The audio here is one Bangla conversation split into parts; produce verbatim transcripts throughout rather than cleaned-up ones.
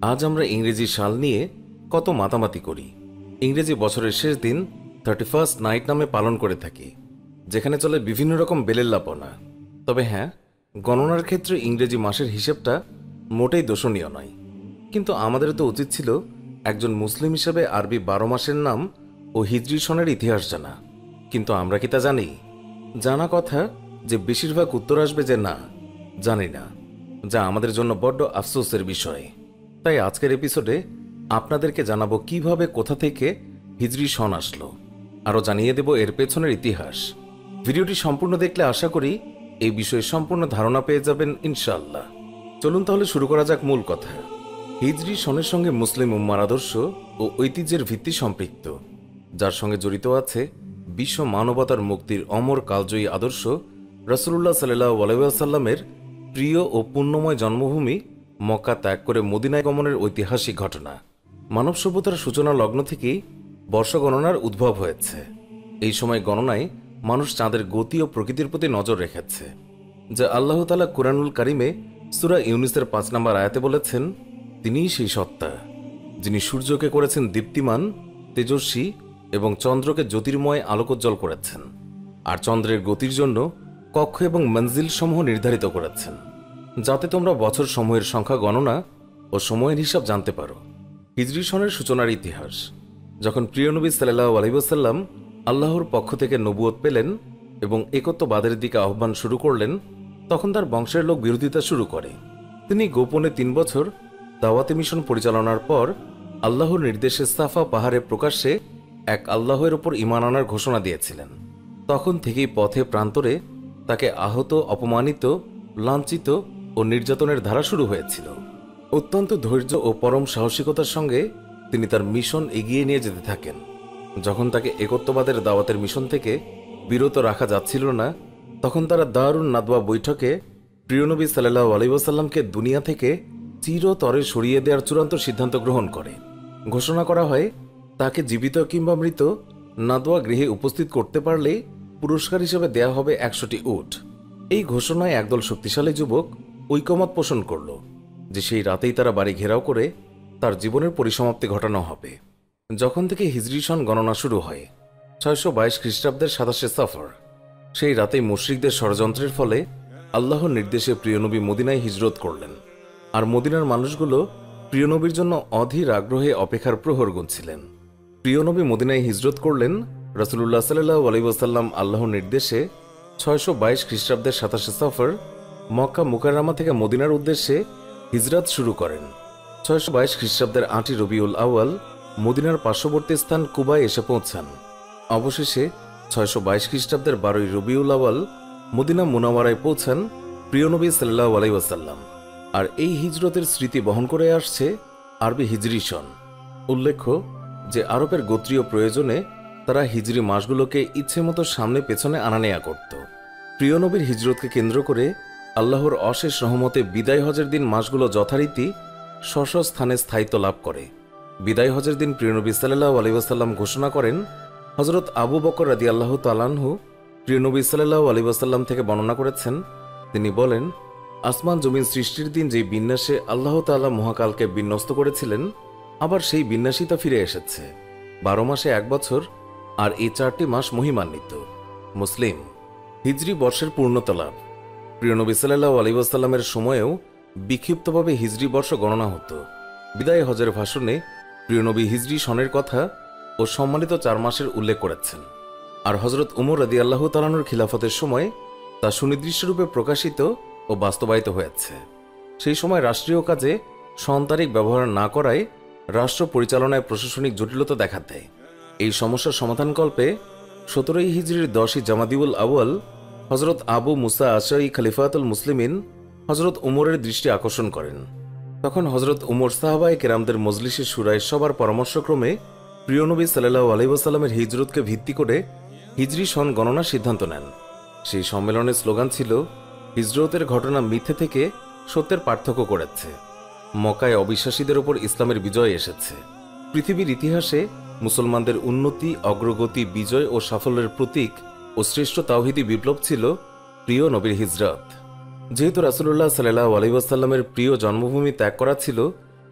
আজ আমরা ইংরেজি সাল নিয়ে কত মাতামাতি করি। ইংরেজি বছরের শেষ দিন থার্টি ফার্স্ট নাইট নামে পালন করে থাকি, যেখানে চলে বিভিন্ন রকম বেলেল্লাপনা। তবে হ্যাঁ, গণনার ক্ষেত্রে ইংরেজি মাসের হিসেবটা মোটেই দোষণীয় নয়। কিন্তু আমাদের তো উচিত ছিল একজন মুসলিম হিসেবে আরবি বারো মাসের নাম ও হিজরি সনের ইতিহাস জানা। কিন্তু আমরা কি তা জানি? জানা কথা যে বেশিরভাগ উত্তর আসবে যে না, জানি না, যা আমাদের জন্য বড্ড আফসোসের বিষয়। তাই আজকের এপিসোডে আপনাদেরকে জানাবো কিভাবে কোথা থেকে হিজরি সন আসলো, আরও জানিয়ে দেব এর পেছনের ইতিহাস। ভিডিওটি সম্পূর্ণ দেখলে আশা করি এই বিষয়ে সম্পূর্ণ ধারণা পেয়ে যাবেন ইনশাআল্লাহ। চলুন তাহলে শুরু করা যাক মূল কথা। হিজরি সনের সঙ্গে মুসলিম উম্মার আদর্শ ও ঐতিহ্যের ভিত্তি সম্পৃক্ত, যার সঙ্গে জড়িত আছে বিশ্ব মানবতার মুক্তির অমর কালজয়ী আদর্শ রাসূলুল্লাহ সাল্লাল্লাহু আলাইহি ওয়াসাল্লামের প্রিয় ও পুণ্যময় জন্মভূমি মক্কা ত্যাগ করে মদিনায় গমনের ঐতিহাসিক ঘটনা। মানব সভ্যতার সূচনা লগ্ন থেকেই বর্ষ গণনার উদ্ভব হয়েছে। এই সময় গণনায় মানুষ চাঁদের গতি ও প্রকৃতির প্রতি নজর রেখেছে, যা আল্লাহ তাআলা কুরআনুল কারিমে সূরা ইউনুসের পাঁচ নম্বর আয়াতে বলেছেন, তিনিই সেই সত্তা যিনি সূর্যকে করেছেন দীপ্তিমান, তেজস্বী এবং চন্দ্রকে জ্যোতির্ময় আলোকোজ্জ্বল করেছেন, আর চন্দ্রের গতির জন্য কক্ষ এবং মঞ্জিল সমূহ নির্ধারিত করেছেন, যাতে তোমরা বছর সমূহের সংখ্যা গণনা ও সময়ের হিসাব জানতে পারো। হিজরি সনের সূচনার ইতিহাস। যখন প্রিয় নবী সাল্লাল্লাহু আলাইহি ওয়াসাল্লাম আল্লাহর পক্ষ থেকে নবুয়ত পেলেন এবং একত্ববাদের দিকে আহ্বান শুরু করলেন, তখন তার বংশের লোক বিরোধিতা শুরু করে। তিনি গোপনে তিন বছর দাওয়াতি মিশন পরিচালনার পর আল্লাহর নির্দেশে সাফা পাহাড়ে প্রকাশ্যে এক আল্লাহের ওপর ঈমান আনার ঘোষণা দিয়েছিলেন। তখন থেকেই পথে প্রান্তরে তাকে আহত, অপমানিত, লাঞ্ছিত ও নির্যাতনের ধারা শুরু হয়েছিল। অত্যন্ত ধৈর্য ও পরম সাহসিকতার সঙ্গে তিনি তার মিশন এগিয়ে নিয়ে যেতে থাকেন। যখন তাকে একত্ববাদের দাওয়াতের মিশন থেকে বিরত রাখা যাচ্ছিল না, তখন তারা দারুন নাদওয়া বৈঠকে প্রিয়নবী সাল্লাল্লাহু আলাইহি ওয়াসাল্লামকে দুনিয়া থেকে চিরতরে সরিয়ে দেওয়ার চূড়ান্ত সিদ্ধান্ত গ্রহণ করে। ঘোষণা করা হয়, তাকে জীবিত কিংবা মৃত নাদওয়া গৃহে উপস্থিত করতে পারলে পুরস্কার হিসেবে দেয়া হবে একশোটি উট। এই ঘোষণায় একদল শক্তিশালী যুবক ঐকমত পোষণ করল যে সেই রাতেই তারা বাড়ি ঘেরাও করে তার জীবনের পরিসমাপ্তি ঘটানো হবে। যখন থেকে হিজরি সন গণনা শুরু হয় ছয়শো বাইশ খ্রিস্টাব্দের সাতাশে সফর, সেই রাতেই মুশরিকদের ষড়যন্ত্রের ফলে আল্লাহর নির্দেশে প্রিয়নবী মদিনায় হিজরত করলেন। আর মদিনার মানুষগুলো প্রিয়নবীর জন্য অধীর আগ্রহে অপেক্ষার প্রহর গুনছিলেন। প্রিয়নবী মদিনায় হিজরত করলেন রাসূলুল্লাহ সাল্লাল্লাহু আলাইহি ওয়াসাল্লাম আল্লাহর নির্দেশে ছয়শো বাইশ খ্রিস্টাব্দের সাতাশে সফর মক্কা মুকাররমা থেকে মদিনার উদ্দেশ্যে হিজরত শুরু করেন। ছয়শো বাইশ খ্রিস্টাব্দের আটই রবিউল আউয়াল মদিনার পার্শ্ববর্তী স্থান কুবায় এসে পৌঁছান। অবশেষে ছয়শো বাইশ খ্রিস্টাব্দের বারোই রবিউল আউয়াল মদিনা মুনাওয়ারায় পৌঁছান প্রিয়নবী সাল্লাল্লাহু আলাইহি ওয়াসাল্লাম। আর এই হিজরতের স্মৃতি বহন করে আসছে আরবি হিজরি সন। উল্লেখ্য যে আরবের গোত্রীয় প্রয়োজনে তারা হিজরি মাসগুলোকে ইচ্ছে মতো সামনে পেছনে আনা নেয়া করত। প্রিয়নবীর হিজরতকে কেন্দ্র করে আল্লাহর অশেষ রহমতে বিদায় হজের দিন মাসগুলো যথারীতি স্ব স্থানে স্থায়িত্ব লাভ করে। বিদায় হজের দিন প্রিয়নবী সাল্লাল্লাহু আলাইহি ওয়াসাল্লাম ঘোষণা করেন, হযরত আবু বকর রাদিয়াল্লাহু তাআলা আনহু প্রিয়নবী সাল্লাল্লাহু আলাইহি ওয়াসাল্লাম থেকে বর্ণনা করেছেন, তিনি বলেন, আসমান জমিন সৃষ্টির দিন যেই বিন্যাসে আল্লাহ তাআলা মহাকালকে বিন্যস্ত করেছিলেন, আবার সেই বিন্যাসই তা ফিরে এসেছে। বারো মাসে এক বছর, আর এই চারটি মাস মহিমান্বিত। মুসলিম। হিজরি বর্ষের পূর্ণতা লাভ। প্রিয়নবী সাল্লাল্লাহু আলাইহি ওয়াসাল্লামের সময়েও বিক্ষিপ্তভাবে হিজরি বর্ষ গণনা হতো। বিদায় হজের ভাষণে প্রিয়নবী হিজরি সনের কথা ও সম্মানিত চার মাসের উল্লেখ করেছেন। আর হযরত উমর রাদিয়াল্লাহু তাআলা আনহুর খিলাফতের সময় তা সুনির্দিষ্ট রূপে প্রকাশিত ও বাস্তবায়িত হয়েছে। সেই সময় রাষ্ট্রীয় কাজে সন তারিখ ব্যবহার না করায় রাষ্ট্র পরিচালনায় প্রশাসনিক জটিলতা দেখা দেয়। এই সমস্যার সমাধানকল্পে সতেরোই হিজরির দশই জামাদিউল আউয়াল হযরত আবু মুসা আশারি খলিফাতুল মুসলিমিন হযরত উমরের দৃষ্টি আকর্ষণ করেন। তখন হযরত উমর সাহাবায়ে কেরামদের মজলিসে শুরায় সবার পরামর্শক্রমে প্রিয়নবী সাল্লাল্লাহু আলাইহি ওয়াসাল্লামের হিজরতকে ভিত্তি করে হিজরি সন গণনার সিদ্ধান্ত নেন। সেই সম্মেলনের স্লোগান ছিল, হিজরতের ঘটনা মিথ্যে থেকে সত্যের পার্থক্য করেছে। মক্কায় অবিশ্বাসীদের ওপর ইসলামের বিজয় এসেছে। পৃথিবীর ইতিহাসে মুসলমানদের উন্নতি, অগ্রগতি, বিজয় ও সাফল্যের প্রতীক ও শ্রেষ্ঠ তাওহীদি বিপ্লব ছিল প্রিয় নবীর হিজরত। যেহেতু রাসূলুল্লাহ সাল্লাল্লাহু আলাইহি ওয়াসাল্লামের প্রিয় জন্মভূমি ত্যাগ করা ছিল,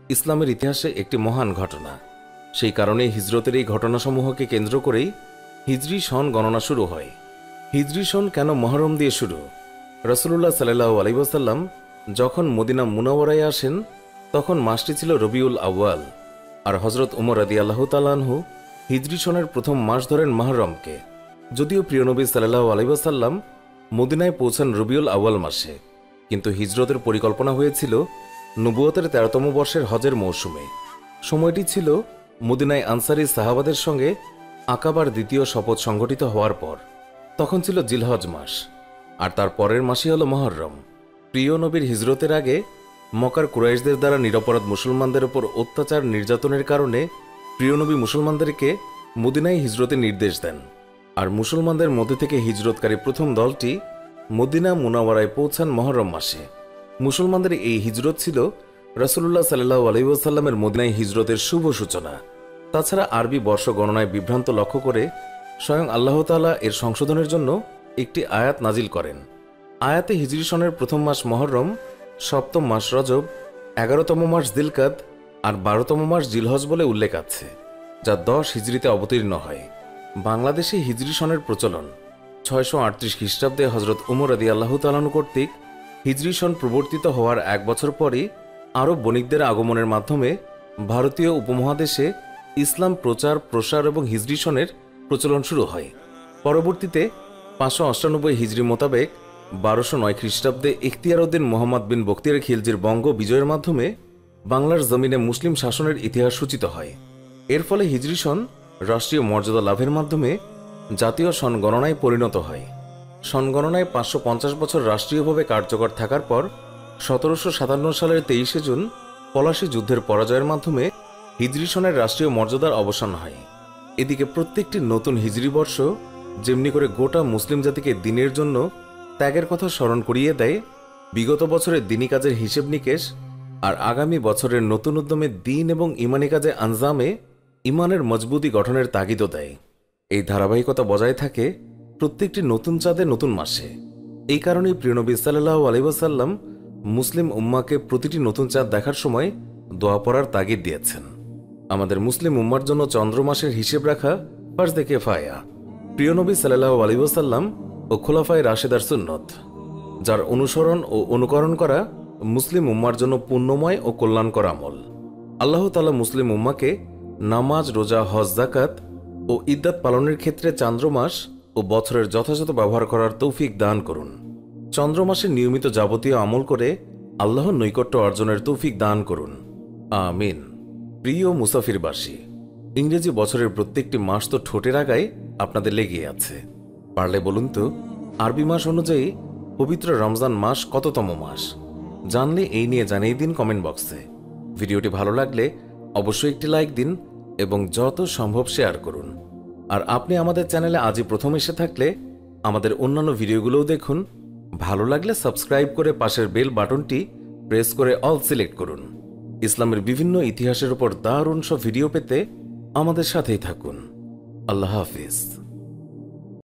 ইসলামের ইতিহাসে একটি মহান ঘটনা। সেই কারণে হিজরতের এই ঘটনাসমূহকে কেন্দ্র করেই হিজরি সন গণনা শুরু হয়। হিজরি সন কেন মহরম দিয়ে শুরু? রাসূলুল্লাহ সাল্লাল্লাহু আলাইহি ওয়াসাল্লাম যখন মদিনা মুনাওয়ারায় আসেন তখন মাসটি ছিল রবিউল আউয়াল, আর হযরত উমর রাদিয়াল্লাহু তাআলা আনহু হিজরি সনের প্রথম মাস ধরেন মুহররমকে। যদিও প্রিয় নবী সাল্লাল্লাহু আলাইহি ওয়াসাল্লাম মদিনায় পৌঁছান রবিউল আউয়াল মাসে, কিন্তু হিজরতের পরিকল্পনা হয়েছিল নবুয়তের তেরোতম বর্ষের হজের মৌসুমে। সময়টি ছিল মদিনায় আনসারী সাহাবাদের সঙ্গে আকাবার দ্বিতীয় শপথ সংঘটিত হওয়ার পর। তখন ছিল জিলহজ মাস, আর তার পরের মাসই হল মুহররম। প্রিয় নবীর হিজরতের আগে মক্কার কুরাইশদের দ্বারা নিরপরাধ মুসলমানদের উপর অত্যাচার নির্যাতনের কারণে প্রিয় নবী মুসলমানদেরকে মদিনায় হিজরতের নির্দেশ দেন, আর মুসলমানদের মধ্যে থেকে হিজরতকারী প্রথম দলটি মদিনা মুনাওয়ারায় পৌঁছান মুহররম মাসে। মুসলমানদের এই হিজরত ছিল রাসূলুল্লাহ সাল্লাল্লাহু আলাইহি ওয়াসাল্লামের মদিনায় হিজরতের শুভ সূচনা। তাছাড়া আরবি বর্ষ গণনায় বিভ্রান্ত লক্ষ্য করে স্বয়ং আল্লাহ তাআলা এর সংশোধনের জন্য একটি আয়াত নাজিল করেন। আয়াতে হিজরি সনের প্রথম মাস মুহররম, সপ্তম মাস রজব, এগারোতম মাস দিলকাদ আর বারোতম মাস জিলহজ বলে উল্লেখ আছে, যা দশ হিজরিতে অবতীর্ণ হয়। বাংলাদেশে হিজরি সনের প্রচলন ছয়শো আটত্রিশ খ্রিস্টাব্দে হযরত উমর রাদিয়াল্লাহু তাআলা আনহু কর্তৃক হিজরি সন প্রবর্তিত হওয়ার এক বছর পরই আরব বণিকদের আগমনের মাধ্যমে ভারতীয় উপমহাদেশে ইসলাম প্রচার প্রসার এবং হিজরি সনের প্রচলন শুরু হয়। পরবর্তীতে পাঁচশো অষ্টানব্বই হিজরি মোতাবেক বারোশো নয় খ্রিস্টাব্দে ইখতিয়ার উদ্দিন মোহাম্মদ বিন বখতিয়ার খিলজির বঙ্গ বিজয়ের মাধ্যমে বাংলার জমিনে মুসলিম শাসনের ইতিহাস সূচিত হয়। এর ফলে হিজরি সন রাষ্ট্রীয় মর্যাদা লাভের মাধ্যমে জাতীয় সন গণনায় পরিণত হয়। সন গণনায় পাঁচশো পঞ্চাশ বছর রাষ্ট্রীয়ভাবে কার্যকর থাকার পর সতেরোশো সাতান্ন সালের তেইশে জুন পলাশী যুদ্ধের পরাজয়ের মাধ্যমে হিজরি সনের রাষ্ট্রীয় মর্যাদার অবসান হয়। এদিকে প্রত্যেকটি নতুন হিজরি বর্ষ যেমনি করে গোটা মুসলিম জাতিকে দিনের জন্য ত্যাগের কথা স্মরণ করিয়ে দেয়, বিগত বছরের দিনী কাজের হিসেব নিকেশ আর আগামী বছরের নতুন উদ্যমে দিন এবং ইমানি কাজে আঞ্জামে ইমানের মজবুতি গঠনের তাগিদও দেয়। এই ধারাবাহিকতা বজায় থাকে প্রত্যেকটি নতুন চাঁদে নতুন মাসে। এই কারণেই প্রিয় নবী সাল্লাল্লাহু আলাইহি ওয়াসাল্লাম মুসলিম উম্মাকে প্রতিটি নতুন চাঁদ দেখার সময় দোয়া পড়ার তাগিদ দিয়েছেন। আমাদের মুসলিম উম্মার জন্য চন্দ্র মাসের হিসেব রাখা ফারজে কিফায়া। প্রিয় নবী সাল্লাল্লাহু আলাইহি ওয়াসাল্লাম ও খোলাফায়ে রাশেদার সুন্নত, যার অনুসরণ ও অনুকরণ করা মুসলিম উম্মার জন্য পুণ্যময় ও কল্যাণকর আমল। আল্লাহ তাআলা মুসলিম উম্মাকে নামাজ, রোজা, হজ, যাকাত ও ইদ্দাত পালনের ক্ষেত্রে চান্দ্রমাস ও বছরের যথাযথ ব্যবহার করার তৌফিক দান করুন। চন্দ্রমাসের নিয়মিত যাবতীয় আমল করে আল্লাহর নৈকট্য অর্জনের তৌফিক দান করুন, আমিন। প্রিয় মুসাফিরবাসী, ইংরেজি বছরের প্রত্যেকটি মাস তো ঠোঁটের আগায় আপনাদের লেগে আছে। পারলে বলুন তো, আরবি মাস অনুযায়ী পবিত্র রমজান মাস কততম মাস? জানলে এই নিয়ে জানিয়ে দিন কমেন্ট বক্সে। ভিডিওটি ভালো লাগলে অবশ্যই একটি লাইক দিন এবং যত সম্ভব শেয়ার করুন। আর আপনি আমাদের চ্যানেলে আজই প্রথম এসে থাকলে আমাদের অন্যান্য ভিডিওগুলোও দেখুন। ভালো লাগলে সাবস্ক্রাইব করে পাশের বেল বাটনটি প্রেস করে অল সিলেক্ট করুন। ইসলামের বিভিন্ন ইতিহাসের উপর দারুণ সব ভিডিও পেতে আমাদের সাথেই থাকুন। আল্লাহ হাফিজ।